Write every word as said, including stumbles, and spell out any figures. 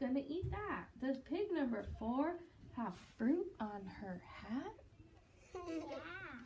gonna eat that. Does pig number four have fruit on her hat? Yeah.